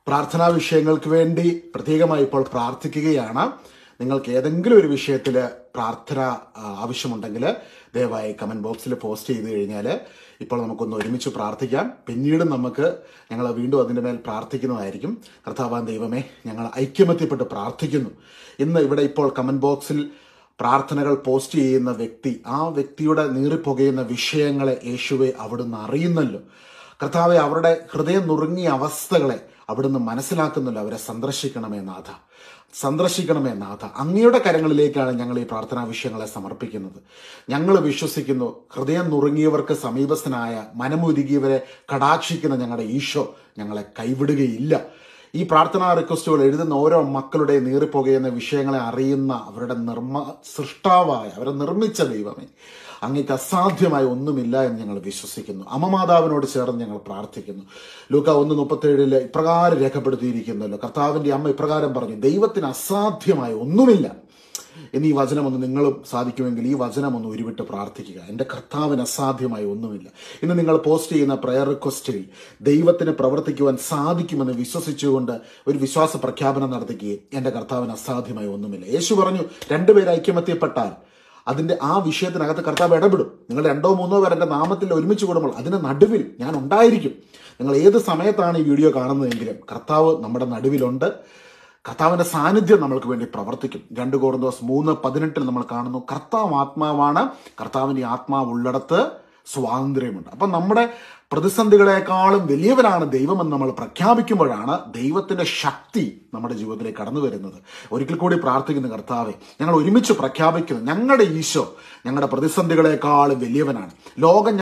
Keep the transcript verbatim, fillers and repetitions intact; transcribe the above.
പ്രാർത്ഥനാ വിഷയങ്ങൾക്ക് വേണ്ടി പ്രത്യേകമായി ഇപ്പോൾ പ്രാർത്ഥിക്കുകയാണ്. നിങ്ങൾക്ക് ഏതെങ്കിലും ഒരു വിഷയത്തിൽ പ്രാർത്ഥന ആവശ്യമുണ്ടെങ്കിൽ ദയവായി കമന്റ് ബോക്സിൽ പോസ്റ്റ് ചെയ്ത് കഴിഞ്ഞാൽ ഇപ്പോൾ നമുക്കൊന്ന് ഒരുമിച്ച് പ്രാർത്ഥിക്കാം. പിന്നീട് നമുക്ക് ഞങ്ങൾ വീണ്ടും അതിൻ്റെ മേൽ പ്രാർത്ഥിക്കുന്നതായിരിക്കും. കർത്താവാൻ ദൈവമേ, ഞങ്ങൾ ഐക്യമത്യപ്പെട്ട് പ്രാർത്ഥിക്കുന്നു. ഇന്ന് ഇവിടെ ഇപ്പോൾ കമന്റ് ബോക്സിൽ പ്രാർത്ഥനകൾ പോസ്റ്റ് ചെയ്യുന്ന വ്യക്തി, ആ വ്യക്തിയുടെ നീറിപ്പുകയുന്ന വിഷയങ്ങളെ യേശുവെ അവിടുന്ന് അറിയുന്നല്ലോ. കർത്താവെ, അവരുടെ ഹൃദയം നുറുങ്ങിയ അവസ്ഥകളെ അവിടുന്ന് മനസ്സിലാക്കുന്നല്ലോ. അവരെ സന്ദർശിക്കണമേ നാഥ, സന്ദർശിക്കണമേ നാഥ. അങ്ങയുടെ കരങ്ങളിലേക്കാണ് ഞങ്ങൾ ഈ പ്രാർത്ഥനാ വിഷയങ്ങളെ സമർപ്പിക്കുന്നത്. ഞങ്ങൾ വിശ്വസിക്കുന്നു, ഹൃദയം നുറുങ്ങിയവർക്ക് സമീപസ്ഥനായ, മനമുരുകിയവരെ കടാക്ഷിക്കുന്ന ഞങ്ങളുടെ ഈശോ ഞങ്ങളെ കൈവിടുകയില്ല. ഈ പ്രാർത്ഥനാ റിക്വസ്റ്റുകൾ എഴുതുന്ന ഓരോ മക്കളുടെ നീറിപ്പോകുന്ന വിഷയങ്ങളെ അറിയുന്ന അവരുടെ നിർമ്മ സൃഷ്ടാവായ, അവരെ നിർമ്മിച്ച ദൈവമേ, അങ്ങേക്ക് അസാധ്യമായ ഒന്നുമില്ല എന്ന് ഞങ്ങൾ വിശ്വസിക്കുന്നു. അമ്മമാതാവിനോട് ചേർന്ന് ഞങ്ങൾ പ്രാർത്ഥിക്കുന്നു. ലൂക്ക ഒന്ന് മുപ്പത്തേഴില് ഇപ്രകാരം രേഖപ്പെടുത്തിയിരിക്കുന്നല്ലോ. കർത്താവിന്റെ അമ്മ ഇപ്രകാരം പറഞ്ഞു, ദൈവത്തിന് അസാധ്യമായ ഒന്നുമില്ല. ഇനി ഈ വചനമൊന്ന് നിങ്ങളും സാധിക്കുമെങ്കിൽ ഈ വചനമൊന്ന് ഉരുവിട്ട് പ്രാർത്ഥിക്കുക. എൻ്റെ കർത്താവിന് അസാധ്യമായി ഒന്നുമില്ല. ഇന്ന് നിങ്ങൾ പോസ്റ്റ് ചെയ്യുന്ന പ്രയർ റിക്വസ്റ്റിൽ ദൈവത്തിന് പ്രവർത്തിക്കുവാൻ സാധിക്കുമെന്ന് വിശ്വസിച്ചുകൊണ്ട് ഒരു വിശ്വാസ പ്രഖ്യാപനം നടത്തുകയും എൻ്റെ കർത്താവിന് അസാധ്യമായി ഒന്നുമില്ല. യേശു പറഞ്ഞു, രണ്ടുപേർ ഐക്യമത്യപ്പെട്ടാൽ അതിൻ്റെ ആ വിഷയത്തിനകത്ത് കർത്താവ് ഇടപെടും. നിങ്ങൾ രണ്ടോ മൂന്നോ പേർ എൻ്റെ നാമത്തിൽ ഒരുമിച്ച് കൂടുമ്പോൾ അതിന് നടുവിൽ ഞാൻ ഉണ്ടായിരിക്കും. നിങ്ങൾ ഏത് സമയത്താണ് ഈ വീഡിയോ കാണുന്നതെങ്കിലും കർത്താവ് നമ്മുടെ നടുവിലുണ്ട്. കർത്താവിന്റെ സാന്നിധ്യം നമ്മൾക്ക് വേണ്ടി പ്രവർത്തിക്കും. രണ്ട് കൊരിന്ത്യർ മൂന്ന് പതിനെട്ടിൽ നമ്മൾ കാണുന്നു, കർത്താവ് ആത്മാവാണ്, കർത്താവിന്റെ ആത്മാവ് ഉള്ളിടത്ത് സ്വാതന്ത്ര്യമുണ്ട്. അപ്പം നമ്മുടെ പ്രതിസന്ധികളെക്കാളും വലിയവനാണ് ദൈവമെന്ന് നമ്മൾ പ്രഖ്യാപിക്കുമ്പോഴാണ് ദൈവത്തിന്റെ ശക്തി നമ്മുടെ ജീവിതത്തിലേക്ക് കടന്നു വരുന്നത്. ഒരിക്കൽ കൂടി പ്രാർത്ഥിക്കുന്ന കർത്താവെ, ഞങ്ങൾ ഒരുമിച്ച് പ്രഖ്യാപിക്കുന്നു, ഞങ്ങളുടെ ഈശോ ഞങ്ങളുടെ പ്രതിസന്ധികളെക്കാളും വലിയവനാണ്. ലോകം